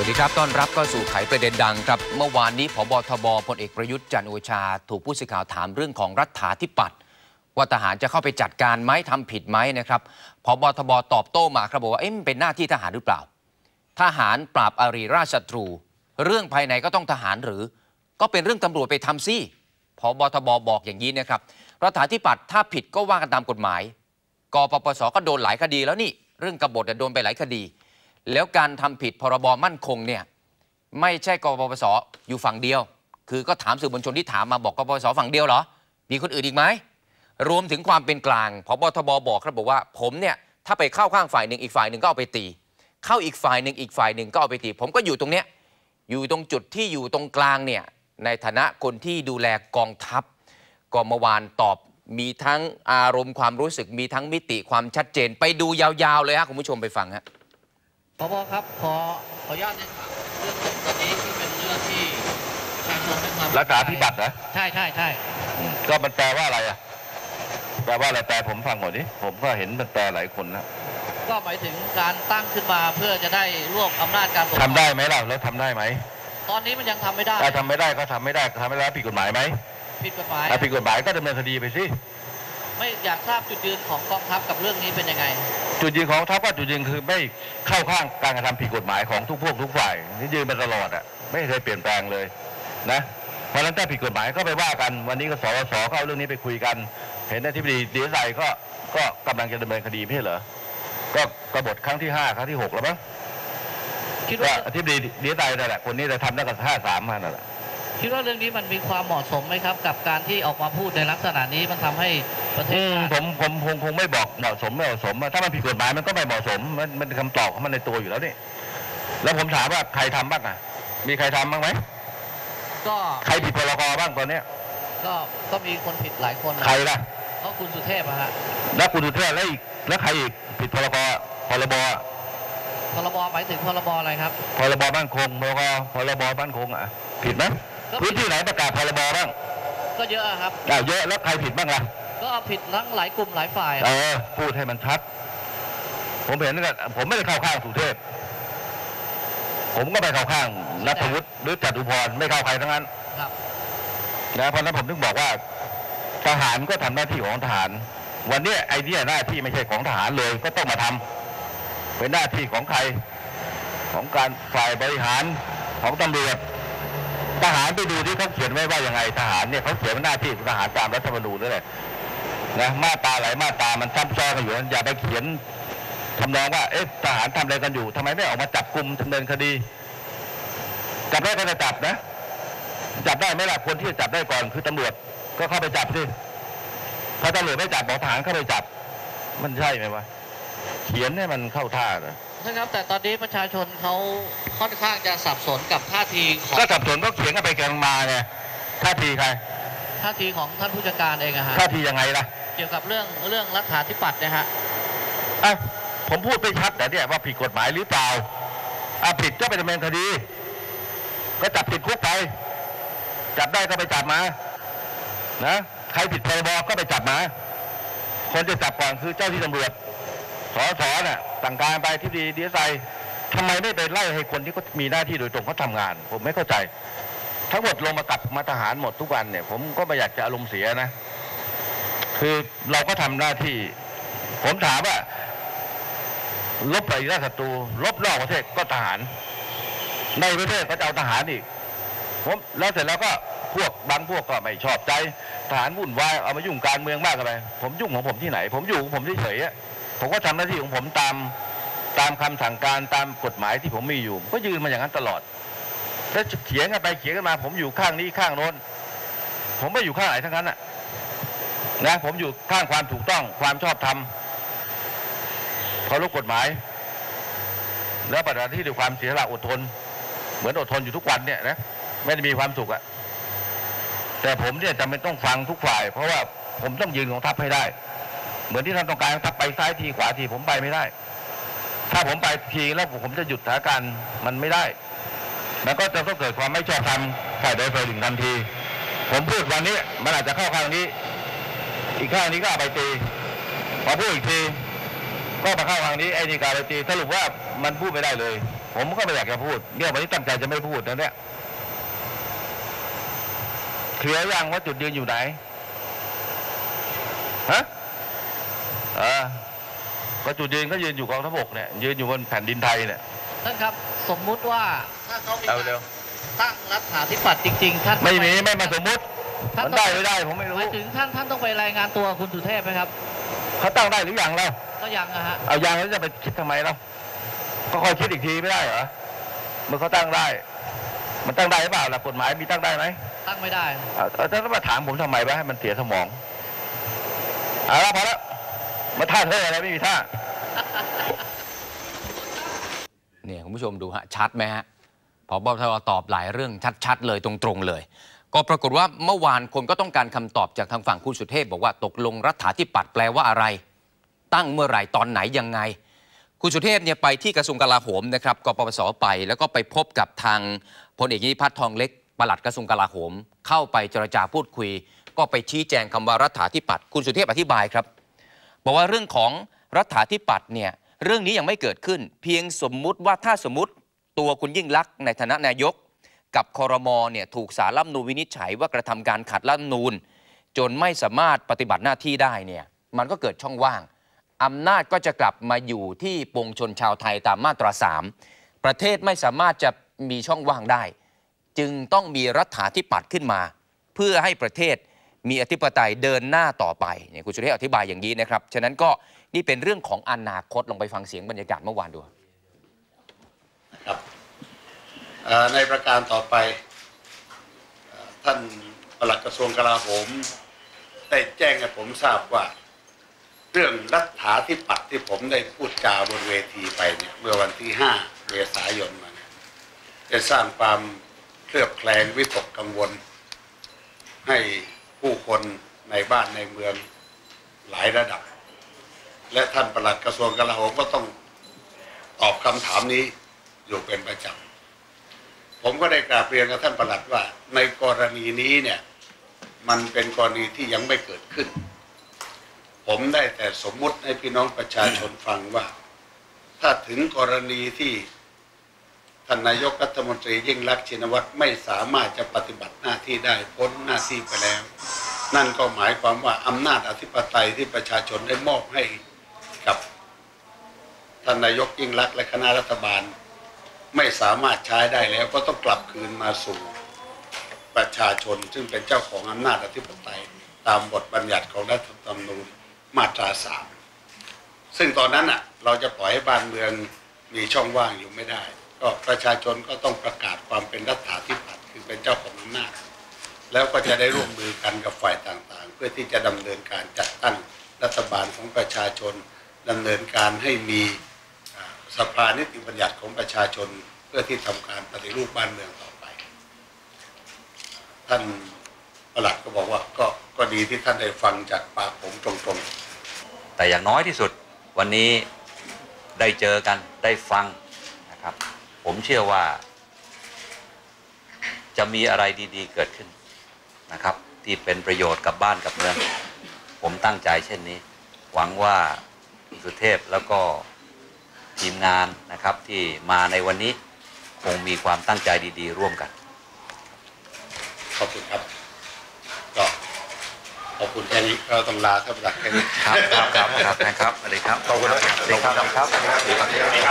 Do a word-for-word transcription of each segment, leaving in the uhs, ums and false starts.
สดีครับต้อนรับเข้าสู่ไขประเด็นดังครับเมื่อวานนี้ผบทบพลเอกประยุทธ์จันทร์โอชาถูกผู้สื่อข่าวถามเรื่องของรัฐาธิปัตย์ว่าทหารจะเข้าไปจัดการไหมทำผิดไหมนะครับผบทบตอบโต้มาครับบอกว่าเอ๊ะมันเป็นหน้าที่ทหารหรือเปล่าทหารปราบอริราชศัตรูเรื่องภายในก็ต้องทหารหรือก็เป็นเรื่องตำรวจไปทำซิผบทบบอกอย่างนี้นะครับรัฐาธิปัตย์ถ้าผิดก็ว่ากันตามกฎหมายกปปสก็โดนหลายคดีแล้วนี่เรื่องกบฏโดนไปหลายคดีแล้วการทำผิดพรบมั่นคงเนี่ยไม่ใช่กปปสอยู่ฝั่งเดียวคือก็ถามสื่อมวลชนที่ถามมาบอกกปปสฝั่งเดียวเหรอมีคนอื่นอีกไหมรวมถึงความเป็นกลางผบทบบอกครับบอกว่าผมเนี่ยถ้าไปเข้าข้างฝ่ายหนึ่งอีกฝ่ายหนึ่งก็เอาไปตีเข้าอีกฝ่ายหนึ่งอีกฝ่ายหนึ่งก็เอาไปตีผมก็อยู่ตรงเนี้ยอยู่ตรงจุดที่อยู่ตรงกลางเนี่ยในฐานะคนที่ดูแลกองทัพก็เมื่อวานตอบมีทั้งอารมณ์ความรู้สึกมีทั้งมิติความชัดเจนไปดูยาวๆเลยฮะคุณผู้ชมไปฟังฮะผบ.ครับขอขออนุญาตถามเรื่องตอนนี้ที่เป็นเรื่องที่ประชาชนเป็นความรัฐาธิปัตย์นะใช่ใช่ใช่ก็มันแปลว่าอะไรอ่ะแปลว่าอะไรแปลผมฟังก่อนดิผมก็เห็นมันแปลหลายคนนะก็หมายถึงการตั้งขึ้นมาเพื่อจะได้รวบอำนาจการปกครองทำได้ไหมล่ะแล้วทำได้ไหมตอนนี้มันยังทำไม่ได้ถ้าทำไม่ได้ก็ทำไม่ได้ทำไม่ได้ผิดกฎหมายไหมผิดกฎหมายถ้าผิดกฎหมายก็ดำเนินคดีไปสิไม่อยากทราบจุดยืนของกองทัพกับเรื่องนี้เป็นยังไงจุดยืนของทัพก็จุดยืนคือไม่เข้าข้างการกระทำผิดกฎหมายของทุกพวกทุกฝ่ายนี่ยืนมาตลอดอ่ะไม่เคยเปลี่ยนแปลงเลยนะเพราะฉะนั้นถ้าผิดกฎหมายก็ไปว่ากันวันนี้ก็สสก็เอาเรื่องนี้ไปคุยกันเห็นอธิบดีดีไซน์ก็ก็กำลังจะดำเนินคดีไม่ใช่เหรอก็กบฏครั้งที่ห้าครั้งที่หกแล้วมั้งคิดว่าอธิบดีดีไซน์นั่นแหละคนนี้จะทำตั้งแต่ห้าสามมานั่นแหละคิดว่าเรื่องนี้มันมีความเหมาะสมไหมครับกับการที่ออกมาพูดในลักษณะนี้มันทำให้ประเทศผมผมคงคงไม่บอกเหมาะสมไม่เหมาะสมถ้ามันผิดกฎหมายมันก็ไม่เหมาะสมมันมันคำตอบของมันในตัวอยู่แล้วนี่แล้วผมถามว่าใครทำบ้างอ่ะมีใครทำบ้างไหมก็ใครผิดพรกบ้างตอนนี้ก็ก็มีคนผิดหลายคนใครล่ะก็คุณสุเทพอะฮะแล้วคุณสุเทพแล้วอีกแล้วใครอีกผิดพรกพรบพรบหมายถึงพรบอะไรครับพรบบ้านคงพรบพรบบ้านคงอ่ะผิดไหมพื้นที่ไหนประกาศพรบบ้างก็เยอะครับเยอะแล้วใครผิดบ้างล่ะก็ผิดทั้งหลายกลุ่มหลายฝ่ายเออพูดให้มันชัดผมเห็นนะผมไม่ได้เข้าข้างสุเทพผมก็ไม่เข้าข้างณัฐวุฒิหรือจตุพรไม่เข้าใครทั้งนั้นนะเพราะนั้นผมถึงบอกว่าทหารก็ทำหน้าที่ของทหารวันนี้ไอ้นี่หน้าที่ไม่ใช่ของทหารเลยก็ต้องมาทำเป็นหน้าที่ของใครของการฝ่ายบริหารของตำรวจทหารไปดูที่เขาเขียนไว้ว่ายังไงทหารเนี่ยเขาเขียนหน้าที่ของทหารตามรัฐธรรมนูญนั่นแหละนะมาตราหลายมาตรามันซ้ำซ้อนกันอยู่นั้นอย่าไปเขียนทำนองว่าเอ๊ะทหารทำอะไรกันอยู่ทำไมไม่ออกมาจับกุมดำเนินคดีจับได้ก็จะจับนะจับได้ไหมล่ะคนที่จะจับได้ก่อนคือตำรวจก็เข้าไปจับสิถ้าตำรวจไม่จับบอกทหารเข้าไปจับมันใช่ไหมวะเขียนให้มันเข้าท่านะนะครับแต่ตอนนี้ประชาชนเขาค่อนข้างจะสับสนกับท่าทีของก็สับสนก็เขียนกันไปกันมาไงท่าทีใครท่าทีของท่านผู้จัดการเองอะฮะท่าทียังไงล่ะเกี่ยวกับเรื่องเรื่องรัฐาธิปัตย์เนี่ยฮะอ่ะผมพูดไม่ชัดแต่เนี่ยว่าผิดกฎหมายหรือเปล่าอ่ะผิดก็ไปดำเนินคดีก็จับติดคุกไปจับได้ก็ไปจับมานะใครผิดพรบก็ไปจับมาคนจะจับก่อนคือเจ้าที่ตำรวจสสน่ะสั่งการไปที่ดีดีไซน์ทำไมไม่ไปไล่ให้คนที่เขามีหน้าที่โดยตรงเขาทำงานผมไม่เข้าใจทั้งหมดลงมากับมาทหารหมดทุกวันเนี่ยผมก็ไม่อยากจะอารมณ์เสียนะคือเราก็ทำหน้าที่ผมถามว่าลบไปราชศัตรูลบนอกประเทศก็ทหารในประเทศก็จะเอาทหารอีกผมแล้วเสร็จแล้วก็พวกบางพวกก็ไม่ชอบใจทหารวุ่นวายเอามายุ่งการเมืองมากอะไรผมยุ่งของผมที่ไหนผมอยู่ของผมเฉยๆผมก็ทำหน้าที่ของผมตามตามคำสั่งการตามกฎหมายที่ผมมีอยู่ก็ยืนมาอย่างนั้นตลอดถ้าเขียนกันไปเขียนกันมาผมอยู่ข้างนี้ข้างโน้นผมไม่อยู่ข้างไหนทั้งนั้นนะนะผมอยู่ข้างความถูกต้องความชอบธรรมเคารพกฎหมายแล้วปฏิบัติที่ด้วยความเสียสละอดทนเหมือนอดทนอยู่ทุกวันเนี่ยนะไม่ได้มีความสุขอะแต่ผมเนี่ยจำเป็นต้องฟังทุกฝ่ายเพราะว่าผมต้องยืนของทัพให้ได้เหมือนที่ท่านต้องการทัพไปซ้ายทีขวาทีผมไปไม่ได้ถ้าผมไปทีแล้วผมจะหยุดสถานการณ์มันไม่ได้มันก็จะต้องเกิดความไม่ชอบธรรมฝ่ายใดฝ่ายหนึ่งทันทีผมพูดวันนี้มันอาจจะเข้าข้างนี้อีกข้างนี้ก็เอาไปตีพอพูดอีกทีก็มาเข้าข้างนี้ไอ้นี่ก็เอาไปตีสรุปว่ามันพูดไม่ได้เลยผมก็ไม่อยากจะพูดเนี่ยวันนี้ตั้งใจจะไม่พูดนะเนี่ยเคลียร์ยังว่าจุดยืนอยู่ไหนฮะเออก็จุดยืนก็ยืนอยู่กองทัพบกเนี่ยยืนอยู่บนแผ่นดินไทยเนี่ยท่านครับสมมุติว่าถ้าเขามีเอาเร็วตั้งรัฐาธิปัตย์จริงๆท่านไม่มีไม่มาสมมุติมันได้ไม่ได้ผมไม่รู้หมายถึงท่านท่านต้องไปรายงานตัวคุณสุเทพไหมครับเขาตั้งได้หรือยังแล้วก็ยังนะฮะเอายังแล้วจะไปคิดทำไมเราก็คอยคิดอีกทีไม่ได้เหรอเมื่อเขาตั้งได้มันตั้งได้หรือเปล่าล่ะกฎหมายมีตั้งได้ไหมตั้งไม่ได้เอาท่านมาถามผมทำไมวะให้มันเสียสมองเอาละพอแล้วมาท่าเท่อะไรไม่มีท่าเนี่ยคุณผู้ชมดูฮะชัดไหมฮะผบ.ทบ.ตอบหลายเรื่องชัดๆเลยตรงๆเลยก็ปรากฏว่าเมื่อวานคนก็ต้องการคำตอบจากทางฝั่งคุณสุเทพบอกว่าตกลงรัฐาธิปัตย์แปลว่าอะไรตั้งเมื่อไหร่ตอนไหนยังไงคุณสุเทพเนี่ยไปที่กระทรวงกลาโหมนะครับกปปสไปแล้วก็ไปพบกับทางพลเอกนิพัฒน์ทองเล็กปลัดกระทรวงกลาโหมเข้าไปเจรจาพูดคุยก็ไปชี้แจงคำว่ารัฐาธิปัตย์คุณสุเทพอธิบายครับบอกว่าเรื่องของรัฐาธิปัตย์เนี่ยเรื่องนี้ยังไม่เกิดขึ้นเพียงสมมุติว่าถ้าสมมติตัวคุณยิ่งลักษณ์ในฐานะนายกกับครม.เนี่ยถูกศาลรัฐธรรมนูญวินิจฉัยว่ากระทำการขัดรัฐธรรมนูญจนไม่สามารถปฏิบัติหน้าที่ได้เนี่ยมันก็เกิดช่องว่างอำนาจก็จะกลับมาอยู่ที่ปวงชนชาวไทยตามมาตราสามประเทศไม่สามารถจะมีช่องว่างได้จึงต้องมีรัฐาธิปัตย์ขึ้นมาเพื่อให้ประเทศมีอธิปไตยเดินหน้าต่อไปเนี่ยคุณสุเทพอธิบายอย่างนี้นะครับฉะนั้นก็นี่เป็นเรื่องของอนาคตลองไปฟังเสียงบรรยากาศเมื่อวานดูครับในประการต่อไปท่านปลัดกระทรวงกลาโหมได้แจ้งให้ผมทราบว่าเรื่องรัฐาธิปัตย์ที่ผมได้พูดจาบนเวทีไปเนี่ยเมื่อวันที่ห้าเมษายนมาเนี่ยได้สร้างความเคลือบแคลงวิตกกังวลให้ผู้คนในบ้านในเมืองหลายระดับและท่านปลัดกระทรวงกลาโหมก็ต้องตอบคำถามนี้อยู่เป็นประจำผมก็ได้กราบเรียนกับท่านปลัดว่าในกรณีนี้เนี่ยมันเป็นกรณีที่ยังไม่เกิดขึ้นผมได้แต่สมมุติให้พี่น้องประชาชนฟังว่าถ้าถึงกรณีที่ท่านนายกรัฐมนตรียิ่งลักษณ์ชินวัตรไม่สามารถจะปฏิบัติหน้าที่ได้พ้นหน้าที่ไปแล้วนั่นก็หมายความว่าอำนาจอธิปไตยที่ประชาชนได้มอบให้กับท่านนายกยิ่งลักษณ์และคณะรัฐบาลไม่สามารถใช้ได้แล้วก็ต้องกลับคืนมาสู่ประชาชนซึ่งเป็นเจ้าของอำนาจอธิปไตยตามบทบัญญัติของรัฐธรรมนูญมาตราสามซึ่งตอนนั้นอ่ะเราจะปล่อยให้บ้านเมืองมีช่องว่างอยู่ไม่ได้ก็ประชาชนก็ต้องประกาศความเป็นรัฐาธิปัตย์คือเป็นเจ้าของอำนาจแล้วก็จะได้ร่วมมือกันกับฝ่ายต่างๆเพื่อที่จะดำเนินการจัดตั้งรัฐบาลของประชาชนดำเนินการให้มีสภานิติบัญญัติของประชาชนเพื่อที่ทำการปฏิรูปบ้านเมืองต่อไปท่านปลัดก็บอกว่าก็ก็ดีที่ท่านได้ฟังจากปากผมตรงๆแต่อย่างน้อยที่สุดวันนี้ได้เจอกันได้ฟังนะครับผมเชื่อว่าจะมีอะไรดีๆเกิดขึ้นนะครับที่เป็นประโยชน์กับบ้านกับเมืองผมตั้งใจเช่นนี้หวังว่าสุเทพแล้วก็ทีมงานนะครับที่มาในวันนี้คงมีความตั้งใจดีๆร่วมกันขอบคุณครับก็ขอบคุณแค่นี้เราต้องลาท่านปลัดแค่นี้ครับครับครับครับนะครับสวัสดีครับขอบคุณครับสวัสดีครับครับสวัสดี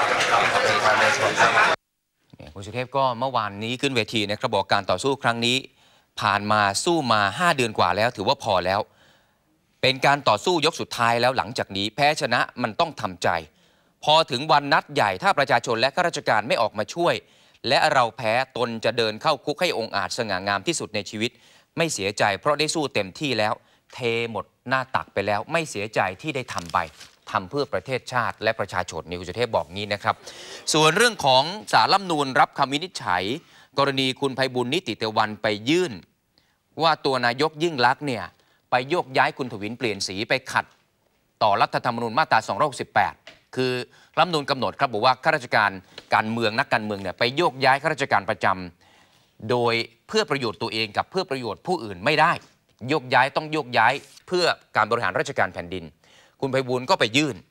ครับคุณสุเทพก็เมื่อวานนี้ขึ้นเวทีนะครับบอกการต่อสู้ครั้งนี้ผ่านมาสู้มาห้าเดือนกว่าแล้วถือว่าพอแล้วเป็นการต่อสู้ยกสุดท้ายแล้วหลังจากนี้แพ้ชนะมันต้องทำใจพอถึงวันนัดใหญ่ถ้าประชาชนและข้าราชการไม่ออกมาช่วยและเราแพ้ตนจะเดินเข้าคุกให้องค์อาจสง่างามที่สุดในชีวิตไม่เสียใจเพราะได้สู้เต็มที่แล้วเทหมดหน้าตักไปแล้วไม่เสียใจที่ได้ทำไปทำเพื่อประเทศชาติและประชาชนนี่คุณสุเทพบอกงี้นะครับส่วนเรื่องของศาลรัฐธรรมนูญรับคำวินิจฉัยกรณีคุณไพบูลย์นิติเตวัลไปยื่นว่าตัวนายกยิ่งลักษณ์เนี่ยไปโยกย้ายคุณถวินเปลี่ยนสีไปขัดต่อรัฐธรรมนูญมาตราสองร้อยหกสิบแปดคือรัฐธรรมนูญกำหนดครับบอกว่าข้าราชการการเมืองนักการเมืองเนี่ยไปโยกย้ายข้าราชการประจำโดยเพื่อประโยชน์ตัวเองกับเพื่อประโยชน์ผู้อื่นไม่ได้โยกย้ายต้องโยกย้ายเพื่อการบริหารราชการแผ่นดินคุณไพบูลย์ก็ไปยื่น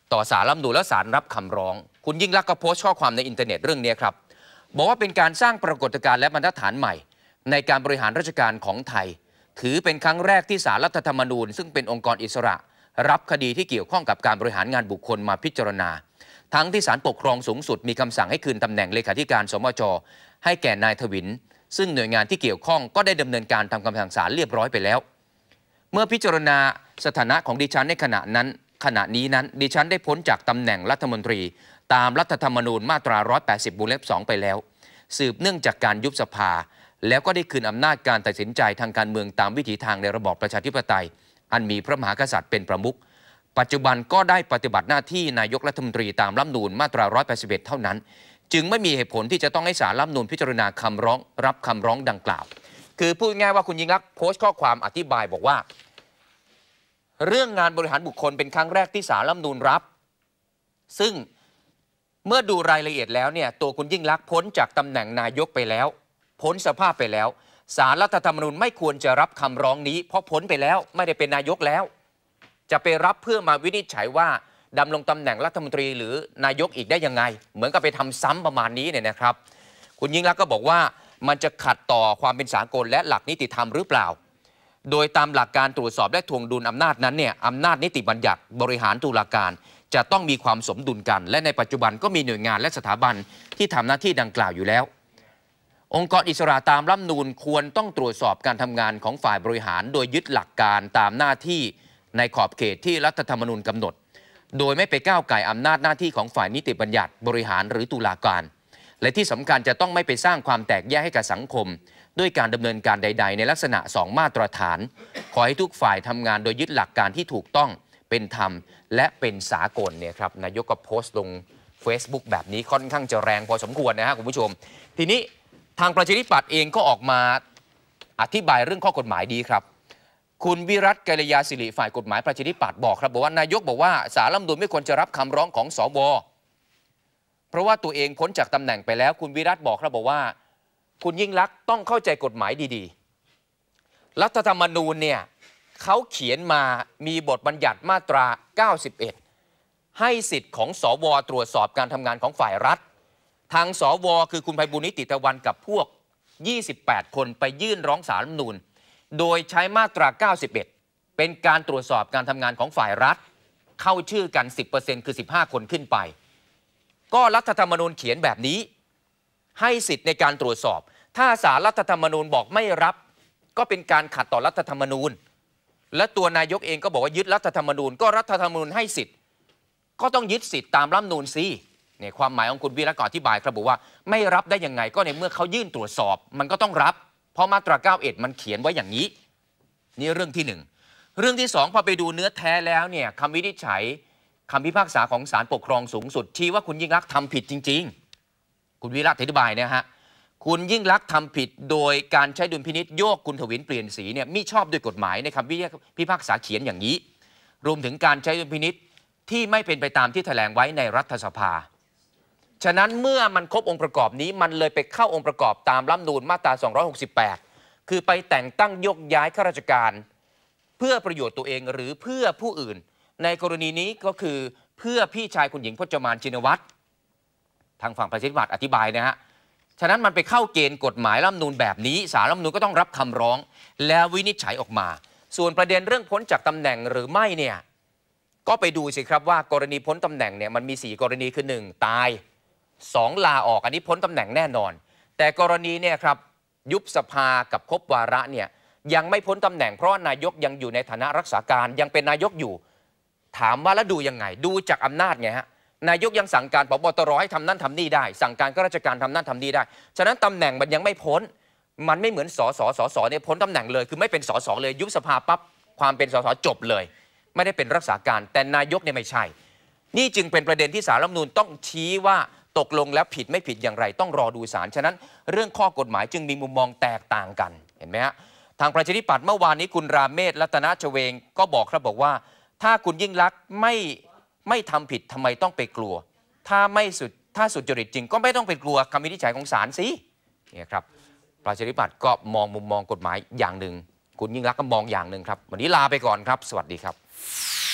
ต่อศาลรัฐธรรมนูญและศาลรับคำร้องคุณยิ่งลักษณ์ก็โพสต์ข้อความในอินเทอร์เน็ตเรื่องนี้ครับบอกว่าเป็นการสร้างปรากฏการณ์และบรรทัดฐานใหม่ในการบริหารราชการของไทยถือเป็นครั้งแรกที่ศาลรัฐธรรมนูญซึ่งเป็นองค์กรอิสระรับคดีที่เกี่ยวข้องกับการบริหารงานบุคคลมาพิจารณาทั้งที่ศาลปกครองสูงสุดมีคำสั่งให้คืนตำแหน่งเลขาธิการสมจ.ให้แก่นายถวินซึ่งหน่วยงานที่เกี่ยวข้องก็ได้ดำเนินการทำคำสั่งศาลเรียบร้อยไปแล้วเมื่อพิจารณาสถานะของดิฉันในขณะนั้นขณะนี้นั้นดิฉันได้พ้นจากตำแหน่งรัฐมนตรีตามรัฐธรรมนูญมาตราหนึ่งร้อยแปดสิบวงเล็บสองไปแล้วสืบเนื่องจากการยุบสภาแล้วก็ได้คืนอำนาจการตัดสินใจทางการเมืองตามวิถีทางในระบอบประชาธิปไตยอันมีพระมหากษัตริย์เป็นประมุขปัจจุบันก็ได้ปฏิบัติหน้าที่นายกรัฐมนตรีตามรัฐธรรมนูญมาตราหนึ่งร้อยแปดสิบเอ็ดเท่านั้นจึงไม่มีเหตุผลที่จะต้องให้ศาลรัฐธรรมนูญพิจารณาคำร้องรับคำร้องดังกล่าวคือพูดง่ายว่าคุณยิ่งลักษณ์โพสต์ข้อความอธิบายบอกว่าเรื่องงานบริหารบุคคลเป็นครั้งแรกที่ศาลรัฐธรรมนูญรับซึ่งเมื่อดูรายละเอียดแล้วเนี่ยตัวคุณยิ่งลักษณ์พ้นจากตำแหน่งนายกไปแล้วพ้นสภาพไปแล้วศาลรัฐธรรมนูญไม่ควรจะรับคำร้องนี้เพราะพ้นไปแล้วไม่ได้เป็นนายกแล้วจะไปรับเพื่อมาวินิจฉัยว่าดำรงตำแหน่งรัฐมนตรีหรือนายกอีกได้ยังไงเหมือนกับไปทำซ้ำประมาณนี้เนี่ยนะครับคุณยิ่งลักษณ์ก็บอกว่ามันจะขัดต่อความเป็นสากลและหลักนิติธรรมหรือเปล่าโดยตามหลักการตรวจสอบและทวงดุลอำนาจนั้นเนี่ยอำนาจนิติบัญญัติบริหารตุลาการจะต้องมีความสมดุลกันและในปัจจุบันก็มีหน่วยงานและสถาบันที่ทำหน้าที่ดังกล่าวอยู่แล้วองค์กรอิสระตามรัฐธรรมนูญควรต้องตรวจสอบการทำงานของฝ่ายบริหารโดยยึดหลักการตามหน้าที่ในขอบเขตที่รัฐธรรมนูญกำหนดโดยไม่ไปก้าวไก่อำนาจหน้าที่ของฝ่ายนิติบัญญัติบริหารหรือตุลาการและที่สำคัญจะต้องไม่ไปสร้างความแตกแยกให้กับสังคมด้วยการดำเนินการใดๆในลักษณะสองมาตรฐานขอให้ทุกฝ่ายทำงานโดยยึดหลักการที่ถูกต้องเป็นธรรมและเป็นสากลเนี่ยครับนายกก็โพสต์ลง Facebook แบบนี้ค่อนข้างจะแรงพอสมควรนะฮะคุณผู้ชมทีนี้ทางประชาธิปัตย์เองก็ออกมาอธิบายเรื่องข้อกฎหมายดีครับคุณวิรัต กัลยาศิริฝ่ายกฎหมายประชาธิปัตย์บอกครับบอกว่านายกบอกว่าศาลรัฐธรรมนูญไม่ควรจะรับคำร้องของสวเพราะว่าตัวเองพ้นจากตำแหน่งไปแล้วคุณวิรัตบอกครับบอกว่าคุณยิ่งลักษณ์ต้องเข้าใจกฎหมายดีๆรัฐธรรมนูญเนี่ยเขาเขียนมามีบทบัญญัติมาตราเก้าสิบเอ็ดให้สิทธิ์ของสวตรวจสอบการทำงานของฝ่ายรัฐทางสวคือคุณไพบูลย์ นิติตะวันกับพวกยี่สิบแปดคนไปยื่นร้องศาลรัฐธรรมนูญโดยใช้มาตราเก้าสิบเอ็ดเป็นการตรวจสอบการทำงานของฝ่ายรัฐเข้าชื่อกัน สิบเปอร์เซ็นต์ คือสิบห้าคนขึ้นไปก็รัฐธรรมนูญเขียนแบบนี้ให้สิทธิ์ในการตรวจสอบถ้าศาลรัฐธรรมนูญบอกไม่รับก็เป็นการขัดต่อรัฐธรรมนูญและตัวนายกเองก็บอกว่ายึดรัฐธรรมนูญก็รัฐธรรมนูญให้สิทธิ์ก็ต้องยึดสิทธิ์ตามรัฐธรรมนูญสิเนี่ยความหมายของคุณวิรัตก็อธิบายครับบอกว่าไม่รับได้ยังไงก็ในเมื่อเขายื่นตรวจสอบมันก็ต้องรับเพราะมาตราเก้าสิบเอ็ดมันเขียนไว้อย่างนี้นี่เรื่องที่หนึ่งเรื่องที่สองพอไปดูเนื้อแท้แล้วเนี่ยคำวินิจฉัยคำพิพากษาของศาลปกครองสูงสุดชี้ว่าคุณยิ่งลักษณ์ทำผิดจริงๆคุณวิรัตอธิบายนะฮะคุณยิ่งลักษณ์ทำผิดโดยการใช้ดุลพินิจโยกคุณถวินเปลี่ยนสีเนี่ยมิชอบด้วยกฎหมายในคำพิพากษาเขียนอย่างนี้รวมถึงการใช้ดุลพินิจที่ไม่เป็นไปตามที่แถลงไว้ในรัฐสภาฉะนั้นเมื่อมันครบองค์ประกอบนี้มันเลยไปเข้าองค์ประกอบตามรัฐธรรมนูญมาตราสองร้อยหกสิบแปดคือไปแต่งตั้งยกย้ายข้าราชการเพื่อประโยชน์ตัวเองหรือเพื่อผู้อื่นในกรณีนี้ก็คือเพื่อพี่ชายคุณหญิงพจมานชินวัตรทางฝั่งประชาธิปัตย์อธิบายนะฮะฉะนั้นมันไปเข้าเกณฑ์กฎหมายรัฐธรรมนูญแบบนี้ศาลรัฐธรรมนูญก็ต้องรับคำร้องแล้ววินิจฉัยออกมาส่วนประเด็นเรื่องพ้นจากตำแหน่งหรือไม่เนี่ยก็ไปดูสิครับว่ากรณีพ้นตำแหน่งเนี่ยมันมีสี่กรณีคือหนึ่งตายสองลาออกอันนี้พ้นตำแหน่งแน่นอนแต่กรณีเนี่ยครับยุบสภากับครบวาระเนี่ยยังไม่พ้นตำแหน่งเพราะนายกยังอยู่ในฐานะรักษาการยังเป็นนายกอยู่ถามว่าแล้วดูยังไงดูจากอำนาจไงฮะนายกยังสั่งการผบ.ตร.ให้ทำนั่นทำนี่ได้สั่งการข้าราชการทำนั่นทำนี่ได้ฉะนั้นตำแหน่งมันยังไม่พ้นมันไม่เหมือนสสสสเนี่ยพ้นตำแหน่งเลยคือไม่เป็นสสเลยยุบสภาปั๊บความเป็นสสจบเลยไม่ได้เป็นรักษาการแต่นายกเนี่ยไม่ใช่นี่จึงเป็นประเด็นที่ศาลรัฐธรรมนูญต้องชี้ว่าตกลงแล้วผิดไม่ผิดอย่างไรต้องรอดูศาลฉะนั้นเรื่องข้อกฎหมายจึงมีมุมมองแตกต่างกันเห็นไหมฮะทางประชาธิปัตย์เมื่อวานนี้คุณราเมศรัตนชเวงก็บอกครับบอกว่าถ้าคุณยิ่งลักษณ์ไม่ไม่ทำผิดทำไมต้องไปกลัวถ้าไม่สุดถ้าสุจริตจริงก็ไม่ต้องไปกลัวคำวินิจฉัยของศาลสิเนี่ยครับประชาธิปัตย์ก็มองมุมมองกฎหมายอย่างหนึ่งคุณยิ่งลักษณ์ก็มองอย่างหนึ่งครับวันนี้ลาไปก่อนครับสวัสดีครับ